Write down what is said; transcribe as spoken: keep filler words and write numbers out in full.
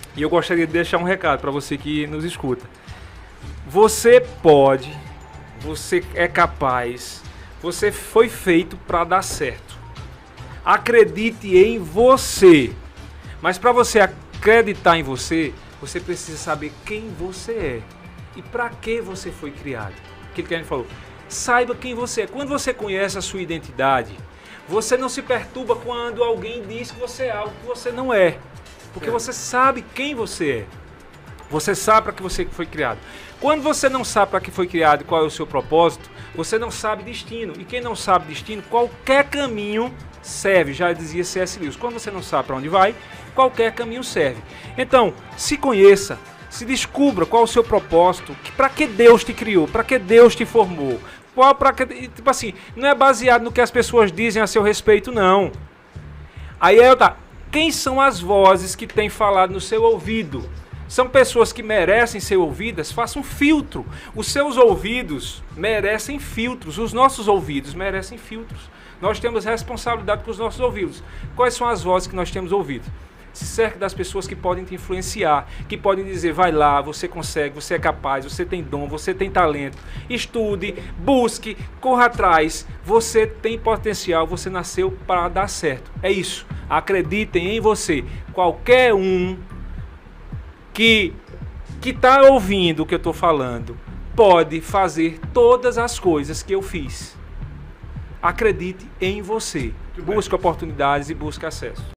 E eu gostaria de deixar um recado para você que nos escuta. Você pode, você é capaz, você foi feito para dar certo. Acredite em você. Mas para você acreditar em você, você precisa saber quem você é e para que você foi criado. Aquilo que a gente falou. Saiba quem você é. Quando você conhece a sua identidade, você não se perturba quando alguém diz que você é algo que você não é. Porque é. Você sabe quem você é. Você sabe para que você foi criado. Quando você não sabe para que foi criado e qual é o seu propósito, você não sabe destino. E quem não sabe destino, qualquer caminho serve. Já dizia C S Lewis. Quando você não sabe para onde vai, qualquer caminho serve. Então, se conheça, se descubra qual é o seu propósito, para que Deus te criou, para que Deus te formou. Qual, pra que, tipo assim, não é baseado no que as pessoas dizem a seu respeito, não. Aí é tá. Quem são as vozes que têm falado no seu ouvido? São pessoas que merecem ser ouvidas? Faça um filtro. Os seus ouvidos merecem filtros. Os nossos ouvidos merecem filtros. Nós temos responsabilidade com os nossos ouvidos. Quais são as vozes que nós temos ouvido? Se cerque das pessoas que podem te influenciar, que podem dizer, vai lá, você consegue, você é capaz, você tem dom, você tem talento, estude, busque, corra atrás, você tem potencial, você nasceu para dar certo. É isso, acreditem em você. Qualquer um que que está ouvindo o que eu estou falando pode fazer todas as coisas que eu fiz. Acredite em você, busque oportunidades e busque acesso.